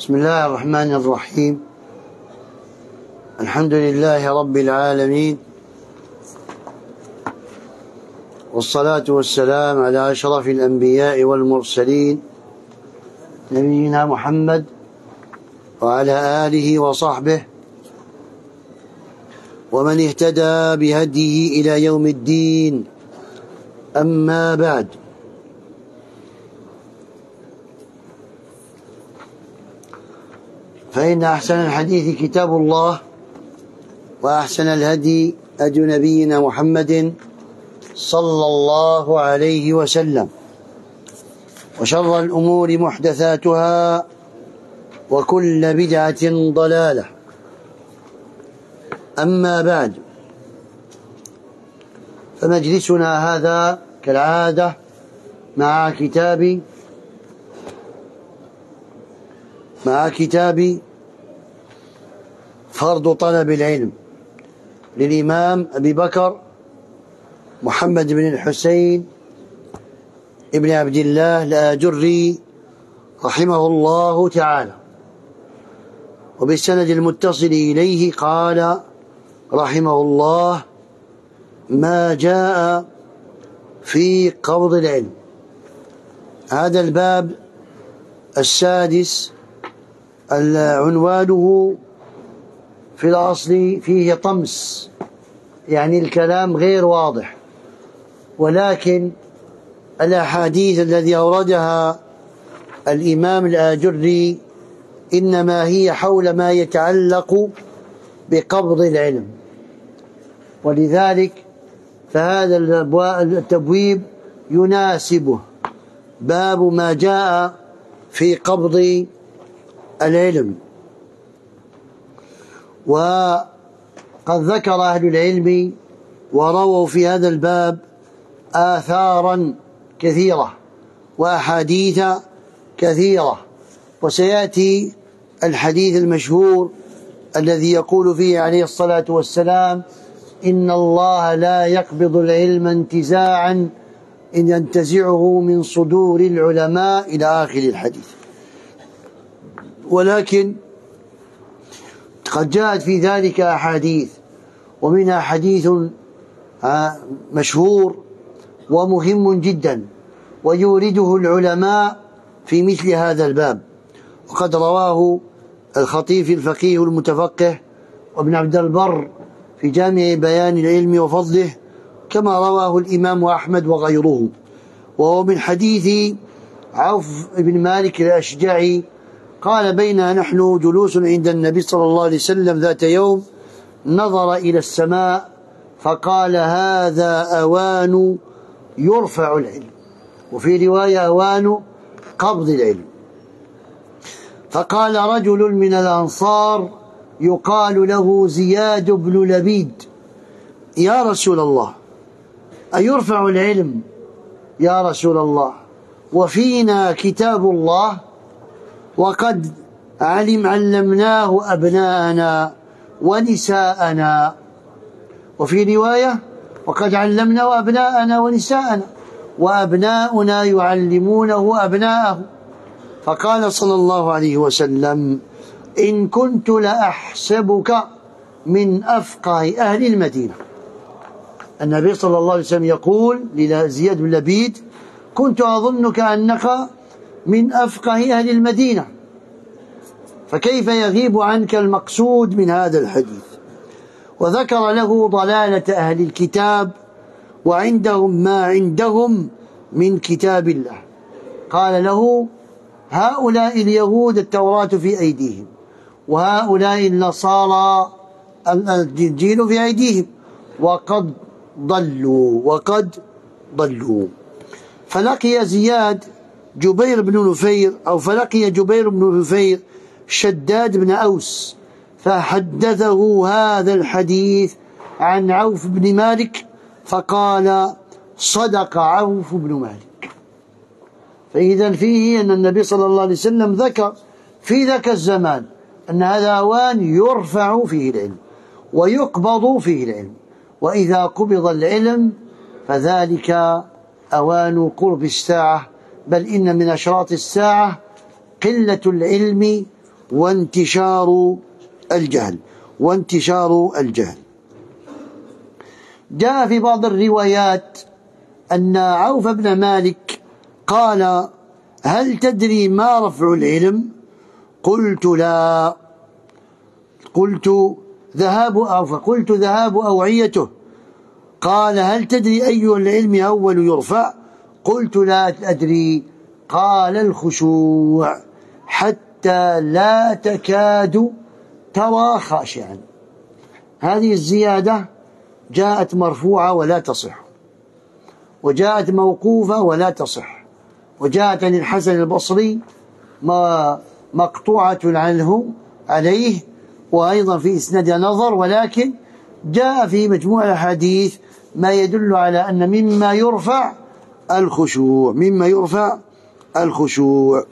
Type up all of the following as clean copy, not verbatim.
بسم الله الرحمن الرحيم. الحمد لله رب العالمين، والصلاة والسلام على أشرف الأنبياء والمرسلين نبينا محمد وعلى آله وصحبه ومن اهتدى بهديه إلى يوم الدين. أما بعد، فإن أحسن الحديث كتاب الله، وأحسن الهدي هدي نبينا محمد صلى الله عليه وسلم، وشر الأمور محدثاتها، وكل بدعة ضلالة. أما بعد، فمجلسنا هذا كالعادة مع كتاب فرض طلب العلم للإمام أبي بكر محمد بن الحسين ابن عبد الله الآجري رحمه الله تعالى. وبالسند المتصل إليه قال رحمه الله: ما جاء في قبض العلم. هذا الباب السادس عنوانه في الأصل فيه طمس، يعني الكلام غير واضح، ولكن الأحاديث التي أوردها الإمام الآجري إنما هي حول ما يتعلق بقبض العلم، ولذلك فهذا التبويب يناسبه، باب ما جاء في قبض العلم. وقد ذكر أهل العلم ورووا في هذا الباب آثارا كثيرة وأحاديث كثيرة، وسيأتي الحديث المشهور الذي يقول فيه عليه الصلاة والسلام: إن الله لا يقبض العلم انتزاعا إن ينتزعه من صدور العلماء، إلى آخر الحديث. ولكن قد جاءت في ذلك أحاديث، ومنها حديث مشهور ومهم جدا ويورده العلماء في مثل هذا الباب، وقد رواه الخطيب الفقيه المتفقه وابن عبد البر في جامع بيان العلم وفضله، كما رواه الإمام أحمد وغيره، وهو من حديث عوف بن مالك الأشجعي قال: بينا نحن جلوس عند النبي صلى الله عليه وسلم ذات يوم، نظر إلى السماء فقال: هذا أوان يرفع العلم، وفي رواية أوان قبض العلم. فقال رجل من الأنصار يقال له زياد بن لبيد: يا رسول الله، أيرفع العلم يا رسول الله وفينا كتاب الله، وقد علمناه أبناءنا ونساءنا، وفي رواية: وقد علمناه أبناءنا ونساءنا وأبناؤنا يعلمونه أبناءه. فقال صلى الله عليه وسلم: إن كنت لأحسبك من أفقه أهل المدينة. النبي صلى الله عليه وسلم يقول لزياد بن لبيد: كنت أظنك أنك من أفقه أهل المدينة، فكيف يغيب عنك المقصود من هذا الحديث؟ وذكر له ضلالة أهل الكتاب وعندهم ما عندهم من كتاب الله. قال له: هؤلاء اليهود التوراة في أيديهم، وهؤلاء النصارى الإنجيل في أيديهم، وقد ضلوا. فلقي جبير بن نفير شداد بن أوس، فحدثه هذا الحديث عن عوف بن مالك، فقال: صدق عوف بن مالك. فإذا فيه أن النبي صلى الله عليه وسلم ذكر في ذاك الزمان أن هذا أوان يرفع فيه العلم ويقبض فيه العلم، وإذا قبض العلم فذلك أوان قرب الساعة، بل إن من أشراط الساعة قلة العلم وانتشار الجهل. جاء في بعض الروايات أن عوف بن مالك قال: هل تدري ما رفع العلم؟ قلت: لا. قلت: ذهاب أوعيته. قال: هل تدري أي العلم أول يرفع؟ قلت: لا أدري. قال: الخشوع، حتى لا تكاد ترى خاشعا. هذه الزيادة جاءت مرفوعة ولا تصح، وجاءت موقوفة ولا تصح، وجاءت عن الحسن البصري مقطوعة عنه عليه، وأيضا في إسنادها نظر، ولكن جاء في مجموع الحديث ما يدل على أن مما يرفع الخشوع.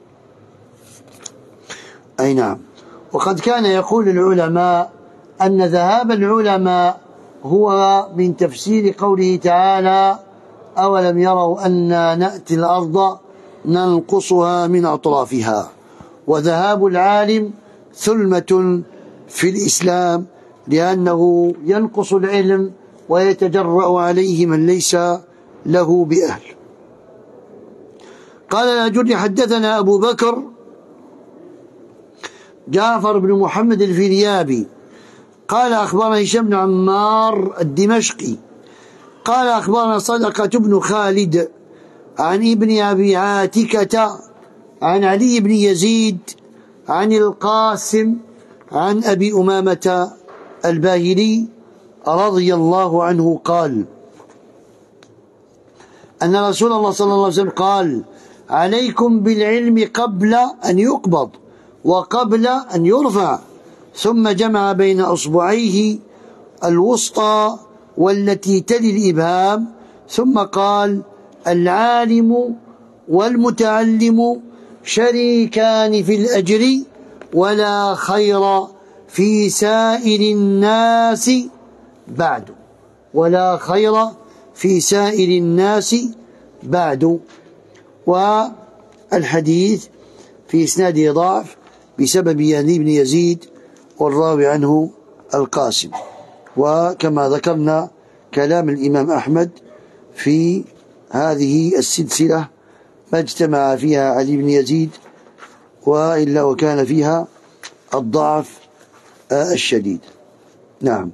أي نعم. وقد كان يقول العلماء أن ذهاب العلماء هو من تفسير قوله تعالى: أولم يروا أنا نأتي الأرض ننقصها من أطرافها. وذهاب العالم ثلمة في الإسلام، لأنه ينقص العلم ويتجرأ عليه من ليس له بأهل. قال الأجري: حدثنا أبو بكر جعفر بن محمد الفريابي قال: أخبرنا هشام بن عمار الدمشقي قال: أخبرنا صدقة بن خالد عن ابن أبي عاتكة عن علي بن يزيد عن القاسم عن أبي أمامة الباهلي رضي الله عنه قال: أن رسول الله صلى الله عليه وسلم قال: عليكم بالعلم قبل أن يقبض وقبل أن يرفع. ثم جمع بين أصبعيه الوسطى والتي تلي الإبهام، ثم قال: العالم والمتعلم شريكان في الأجر، ولا خير في سائر الناس بعد. والحديث في إسناده ضعف بسبب علي بن يزيد والراوي عنه القاسم. وكما ذكرنا كلام الإمام أحمد في هذه السلسلة ما اجتمع فيها علي بن يزيد وإلا وكان فيها الضعف الشديد. نعم.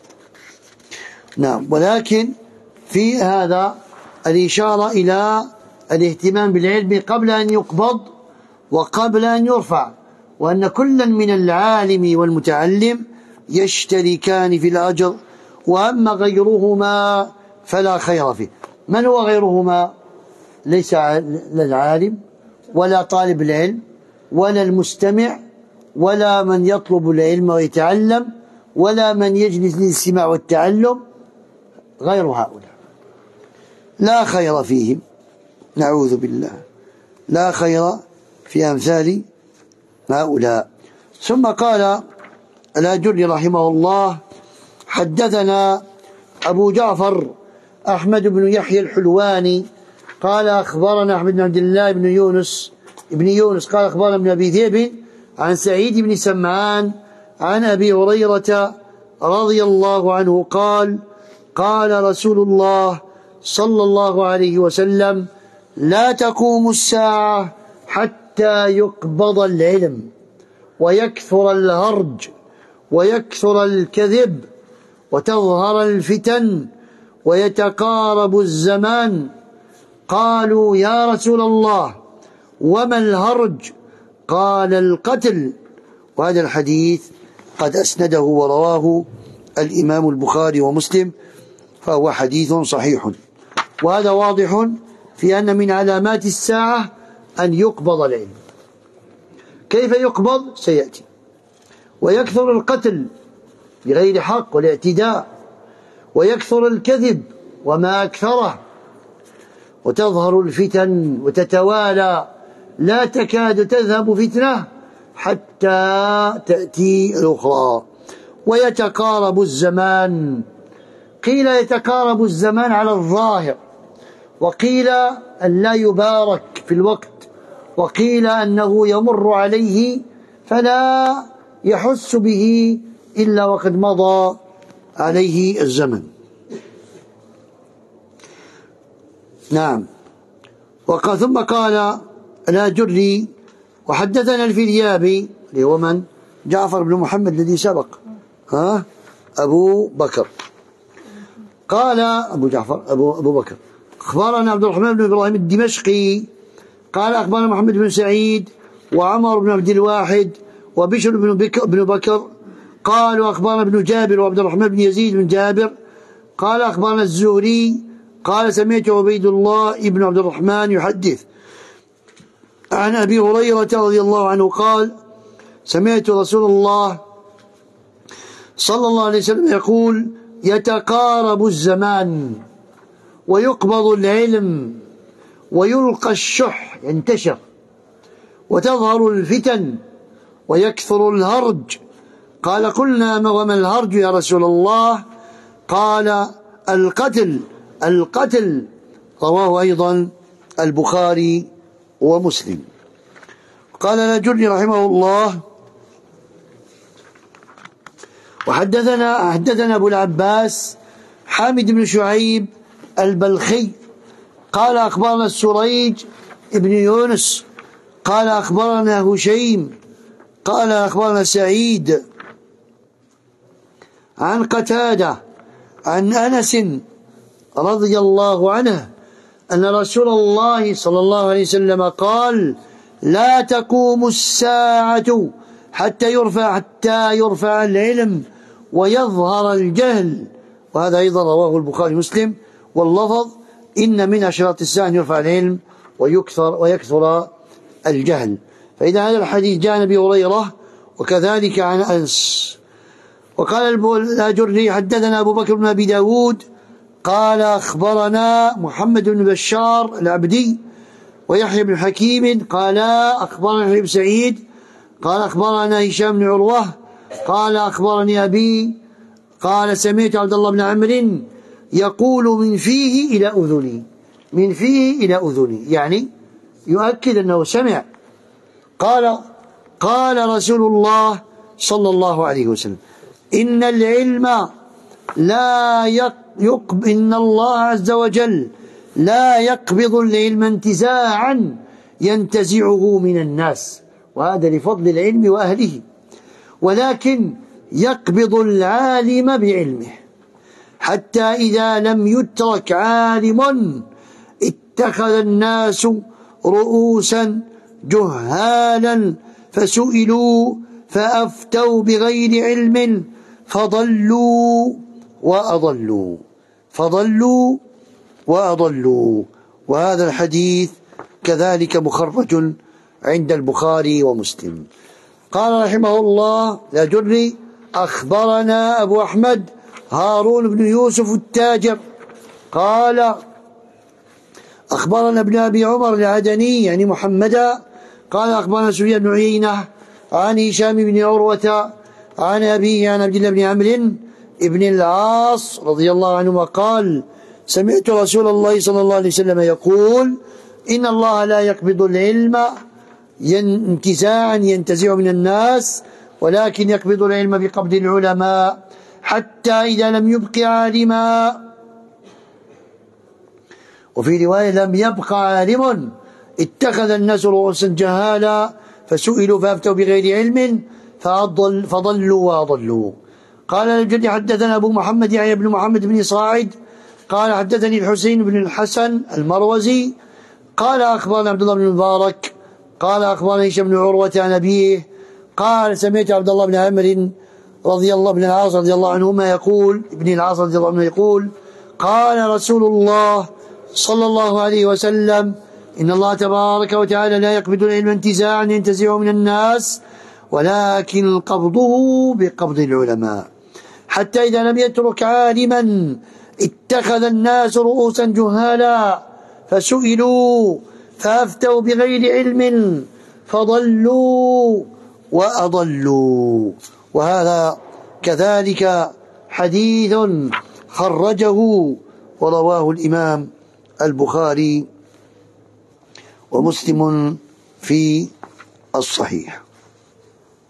ولكن في هذا الإشارة إلى الاهتمام بالعلم قبل أن يقبض وقبل أن يرفع، وأن كلا من العالم والمتعلم يشتركان في الأجر، وأما غيرهما فلا خير فيه. من هو غيرهما؟ ليس لا العالم ولا طالب العلم ولا المستمع ولا من يطلب العلم ويتعلم ولا من يجلس للاستماع والتعلم، غير هؤلاء لا خير فيهم، نعوذ بالله، لا خير في أمثال هؤلاء. ثم قال الأجري رحمه الله: حدثنا أبو جعفر أحمد بن يحيى الحلواني قال: أخبرنا أحمد بن عبد الله بن يونس قال: أخبرنا ابن أبي ذئب عن سعيد بن سمعان عن أبي هريرة رضي الله عنه قال: قال رسول الله صلى الله عليه وسلم: لا تقوم الساعة حتى يقبض العلم ويكثر الهرج ويكثر الكذب وتظهر الفتن ويتقارب الزمان. قالوا: يا رسول الله وما الهرج؟ قال: القتل. وهذا الحديث قد أسنده ورواه الإمام البخاري ومسلم، فهو حديث صحيح. وهذا واضح في أن من علامات الساعة أن يقبض العلم. كيف يقبض؟ سيأتي. ويكثر القتل بغير حق والاعتداء، ويكثر الكذب وما أكثره، وتظهر الفتن وتتوالى، لا تكاد تذهب فتنة حتى تأتي الأخرى. ويتقارب الزمان، قيل يتقارب الزمان على الظاهر، وقيل أن لا يبارك في الوقت، وقيل أنه يمر عليه فلا يحس به إلا وقد مضى عليه الزمن. نعم. ثم قال الآجري: وحدثنا الفريابي، اللي هو من؟ جعفر بن محمد الذي سبق، أبو بكر. قال أبو بكر: أخبرنا عبد الرحمن بن إبراهيم الدمشقي قال أخبرنا محمد بن سعيد وعمر بن عبد الواحد وبشر بن بكر قالوا أخبرنا ابن جابر وعبد الرحمن بن يزيد بن جابر قال أخبرنا الزهري قال سمعت عبيد الله بن عبد الرحمن يحدث عن أبي هريرة رضي الله عنه قال سمعت رسول الله صلى الله عليه وسلم يقول: يتقارب الزمان ويقبض العلم ويلقى الشح ينتشر وتظهر الفتن ويكثر الهرج. قال: قلنا وما الهرج يا رسول الله؟ قال: القتل. رواه أيضا البخاري ومسلم. قال الأجري رحمه الله: حدثنا أبو العباس حامد بن شعيب البلخي قال أخبرنا السريج ابن يونس قال أخبرنا هشيم قال أخبرنا سعيد عن قتادة عن أنس رضي الله عنه أن رسول الله صلى الله عليه وسلم قال: لا تقوم الساعة حتى يرفع العلم ويظهر الجهل. وهذا أيضا رواه البخاري ومسلم، واللفظ: إن من أشراط الساعة أن يرفع العلم ويكثر الجهل. فإذا هذا الحديث جاء عن أبي هريرة وكذلك عن أنس. وقال الآجري: حدثنا أبو بكر بن أبي داود قال أخبرنا محمد بن بشار العبدي ويحيى بن حكيم قال أخبرنا يحيى بن سعيد قال أخبرنا هشام بن عروة قال أخبرني أبي قال سمعت عبد الله بن عمرو يقول من فيه إلى أذني، يعني يؤكد أنه سمع. قال رسول الله صلى الله عليه وسلم: إن الله عز وجل لا يقبض العلم انتزاعا ينتزعه من الناس، وهذا لفضل العلم وأهله، ولكن يقبض العالم بعلمه، حتى إذا لم يترك عالم اتخذ الناس رؤوسا جهالا فسئلوا فأفتوا بغير علم فضلوا وأضلوا. وهذا الحديث كذلك مخرج عند البخاري ومسلم. قال رحمه الله الأجري: أخبرنا أبو أحمد هارون بن يوسف التاجر قال أخبرنا ابن أبي عمر العدني يعني محمدا قال أخبرنا سفيان بن عيينة عن هشام بن عروة عن أبيه عن عبد الله بن عمرو بن العاص رضي الله عنهما قال: سمعت رسول الله صلى الله عليه وسلم يقول: إن الله لا يقبض العلم انتزاعا ينتزع من الناس، ولكن يقبض العلم بقبض العلماء، حتى إذا لم يبق عالما، وفي رواية لم يبق عالم، اتخذ الناس رؤوسا جهالا فسئلوا فأفتوا بغير علم فضلوا وأضلوا. قال الجدي: حدثنا أبو محمد يحيى بن محمد بن صاعد قال حدثني الحسين بن الحسن المروزي قال أخبرنا عبد الله بن المبارك قال أخبرنا هشام بن عروة عن أبيه قال سمعت عبد الله بن عمرو رضي الله بن العاص رضي الله عنهما يقول قال رسول الله صلى الله عليه وسلم: إن الله تبارك وتعالى لا يقبض العلم انتزاعا ينتزعه من الناس، ولكن قبضه بقبض العلماء، حتى إذا لم يترك عالما اتخذ الناس رؤوسا جهالا فسئلوا فأفتوا بغير علم فضلوا وأضلوا. وهذا كذلك حديث خرجه ورواه الإمام البخاري ومسلم في الصحيح.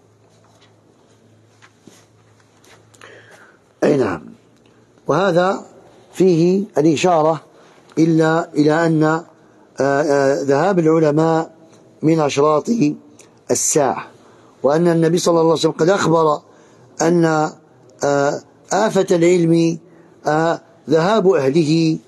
أي نعم. وهذا فيه الإشارة إلى أن ذهاب العلماء من أشراط الساعة، وأن النبي صلى الله عليه وسلم قد أخبر أن آفة العلم ذهاب أهله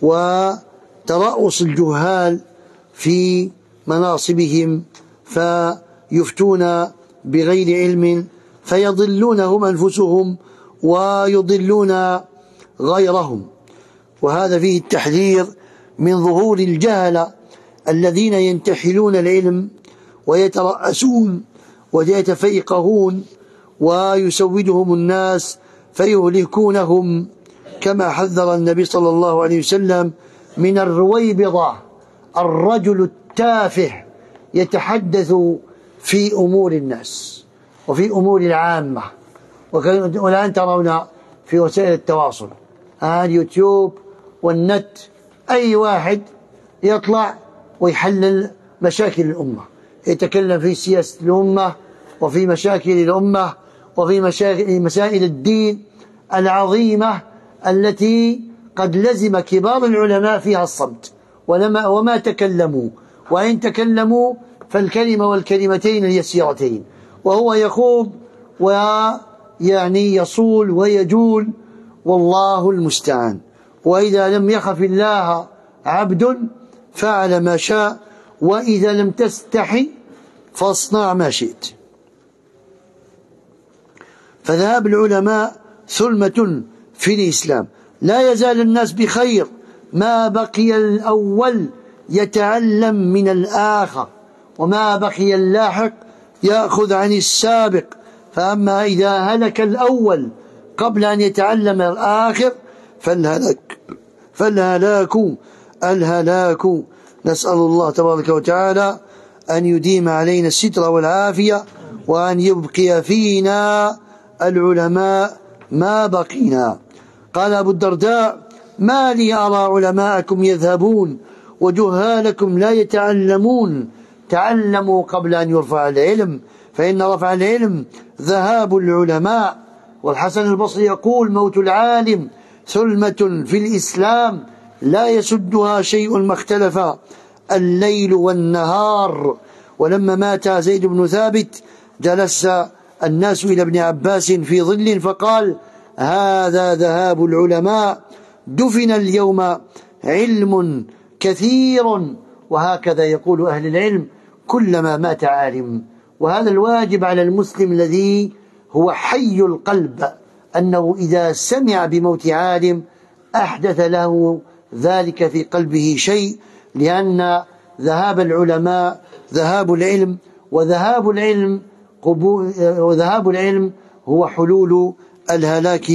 وترأس الجهال في مناصبهم فيفتون بغير علم فيضلونهم أنفسهم ويضلون غيرهم. وهذا فيه التحذير من ظهور الجهلة الذين ينتحلون العلم ويترأسون ويتفيقهون ويسودهم الناس فيهلكونهم، كما حذر النبي صلى الله عليه وسلم من الرويبضة، الرجل التافه يتحدث في أمور الناس وفي أمور العامة. والآن ترون في وسائل التواصل اليوتيوب والنت أي واحد يطلع ويحلل مشاكل الأمة، يتكلم في سياسة الأمة وفي مشاكل الأمة وفي مسائل الدين العظيمة التي قد لزم كبار العلماء فيها الصمت وما تكلموا، وإن تكلموا فالكلمة والكلمتين اليسيرتين، وهو يخوض ويعني يصول ويجول، والله المستعان. وإذا لم يخف الله عبد فعل ما شاء، وإذا لم تستحي فاصنع ما شئت. فذهاب العلماء ثلمة في الإسلام. لا يزال الناس بخير ما بقي الأول يتعلم من الآخر، وما بقي اللاحق يأخذ عن السابق. فأما إذا هلك الأول قبل أن يتعلم الآخر الهلاك. نسأل الله تبارك وتعالى أن يديم علينا الستر والعافية، وأن يبقي فينا العلماء ما بقينا. قال أبو الدرداء: ما لي أرى علماءكم يذهبون وجهالكم لا يتعلمون، تعلموا قبل أن يرفع العلم، فإن رفع العلم ذهاب العلماء. والحسن البصري يقول: موت العالم ثلمة في الإسلام لا يسدها شيء ما اختلف الليل والنهار. ولما مات زيد بن ثابت جلس الناس إلى ابن عباس في ظل فقال: هذا ذهاب العلماء، دفن اليوم علم كثير. وهكذا يقول أهل العلم كلما مات عالم. وهذا الواجب على المسلم الذي هو حي القلب، أنه إذا سمع بموت عالم أحدث له ذلك في قلبه شيء، لأن ذهاب العلماء ذهاب العلم، وذهاب العلم هو حلول الهلاك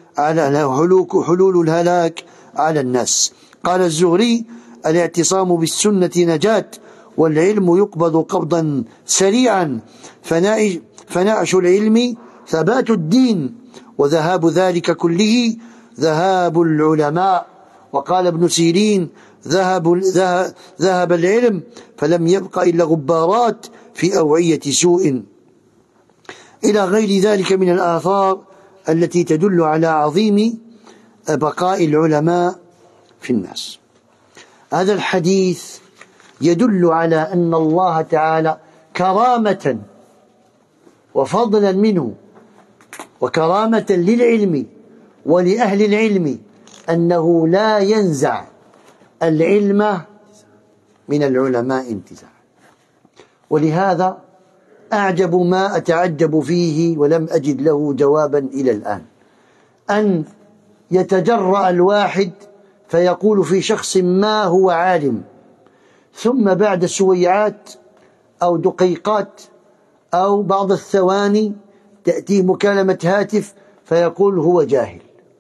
على الناس. قال الزهري: الاعتصام بالسنة نجاة، والعلم يقبض قبضا سريعا، فنعش العلم ثبات الدين، وذهاب ذلك كله ذهاب العلماء. وقال ابن سيرين: ذهب العلم فلم يبق إلا غبارات في أوعية سوء، إلى غير ذلك من الآثار التي تدل على عظيم بقاء العلماء في الناس. هذا الحديث يدل على أن الله تعالى كرامة وفضلا منه وكرامة للعلم ولأهل العلم أنه لا ينزع العلم من العلماء انتزاعا. ولهذا أعجب ما أتعجب فيه ولم أجد له جوابا إلى الآن، أن يتجرأ الواحد فيقول في شخص ما هو عالم، ثم بعد سويعات أو دقيقات أو بعض الثواني تأتي مكالمة هاتف فيقول هو جاهل.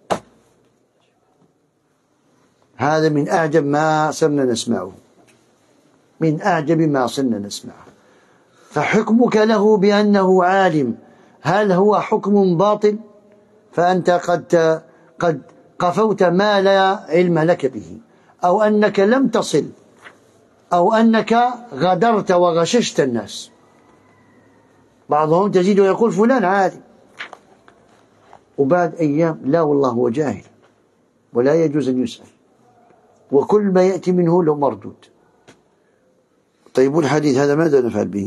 هذا من أعجب ما صرنا نسمعه، من أعجب ما صرنا نسمعه. فحكمك له بأنه عالم هل هو حكم باطل؟ فأنت قد قفوت ما لا علم لك به، أو أنك لم تصل، أو أنك غدرت وغششت الناس. بعضهم تجده يقول فلان عالم، وبعد أيام لا والله هو جاهل ولا يجوز أن يسأل، وكل ما يأتي منه له مردود. طيب الحديث هذا ماذا نفعل به؟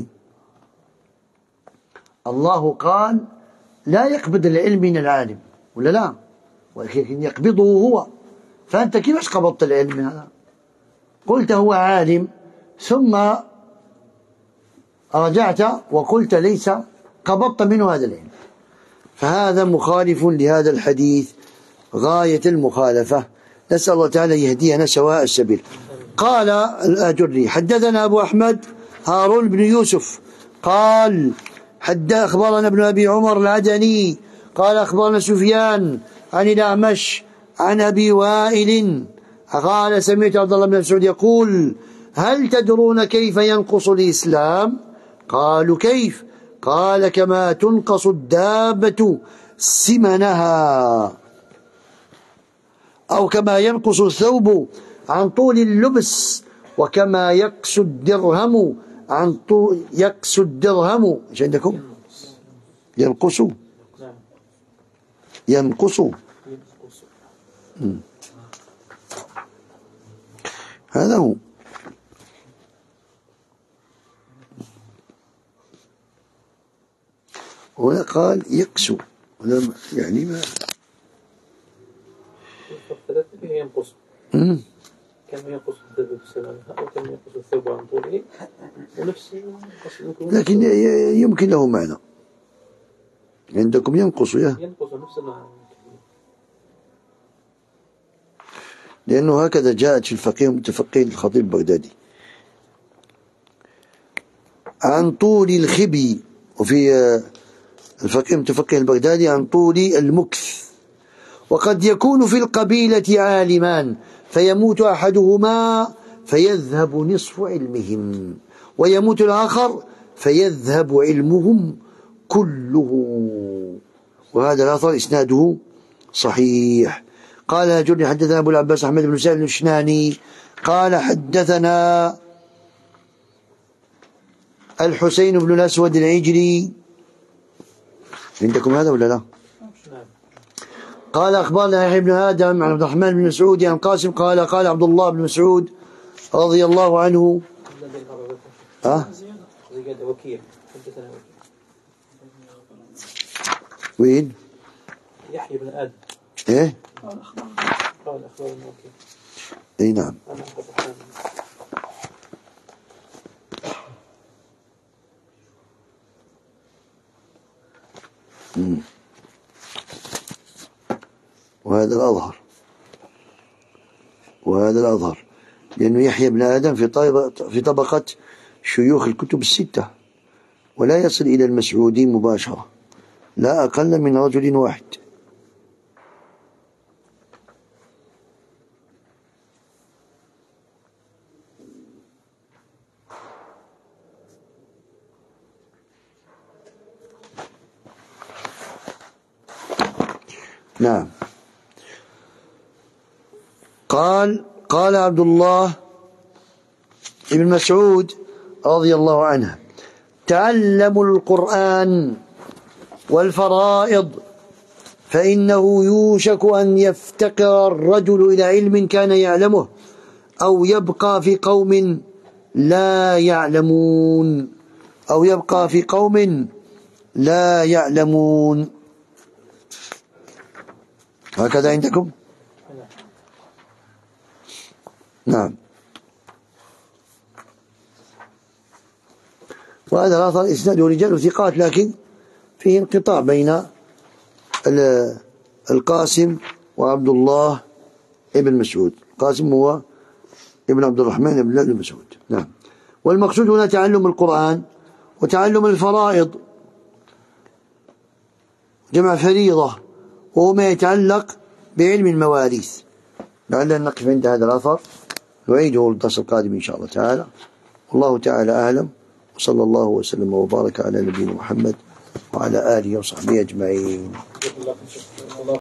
الله قال لا يقبض العلم من العالم ولا لا، ولكن يقبضه هو. فأنت كيفاش قبضت العلم هذا؟ قلت هو عالم ثم رجعت وقلت ليس، قبضت منه هذا العلم. فهذا مخالف لهذا الحديث غاية المخالفة. نسأل الله تعالى يهدينا سواء السبيل. قال الآجري حدثنا أبو أحمد هارون بن يوسف قال أخبرنا ابن أبي عمر العدني قال أخبرنا سفيان عن الأعمش عن أبي وائل قال سمعت عبد الله بن مسعود يقول هل تدرون كيف ينقص الإسلام؟ قالوا كيف؟ قال كما تنقص الدابة سمنها، أو كما ينقص الثوب عن طول اللبس، وكما يقسو الدرهم عن طول يقسو الدرهم. ايش عندكم؟ ينقص ينقص. هذا هو. هنا قال يقسو، يعني ما ينقص. كم ينقص الدرب بسلامها أو كم ينقص الثوب عن طوله ونفس لكن يمكن له معنى. عندكم ينقص ينقص نفس المعنى، لأنه هكذا جاءت في الفقيه المتفقه الخطيب البغدادي عن طول الخبي، وفي الفقيه المتفقه البغدادي عن طول المكث. وقد يكون في القبيلة عالمان فيموت أحدهما فيذهب نصف علمهم، ويموت الآخر فيذهب علمهم كله. وهذا الأثر إسناده صحيح. قال جرني حدثنا أبو العباس أحمد بن سهل الشناني قال حدثنا الحسين بن الأسود العجلي. عندكم هذا ولا لا؟ قال أخبرنا يحيى بن آدم عن عبد الرحمن بن مسعود عن قاسم قال قال عبد الله بن مسعود رضي الله عنه وين؟ يحيى بن آدم ايه؟ قال أخبرنا وكيع. اي نعم. وهذا الأظهر لأنه يحيى بن آدم في طبقة شيوخ الكتب الستة، ولا يصل إلى المسعودي مباشرة، لا أقل من رجل واحد. نعم. قال عبد الله بن مسعود رضي الله عنه تعلموا القرآن والفرائض فإنه يوشك أن يفتقر الرجل إلى علم كان يعلمه أو يبقى في قوم لا يعلمون هكذا عندكم؟ نعم. وهذا الأثر إسناده رجال ثقات، لكن فيه انقطاع بين القاسم وعبد الله ابن مسعود. القاسم هو ابن عبد الرحمن بن مسعود. نعم. والمقصود هنا تعلم القرآن وتعلم الفرائض، جمع فريضة، وهو ما يتعلق بعلم المواريث. لعلنا نقف عند هذا الأثر، نعيده الدرس القادم إن شاء الله تعالى. والله تعالى أعلم، وصلى الله وسلم وبارك على نبينا محمد وعلى آله وصحبه أجمعين.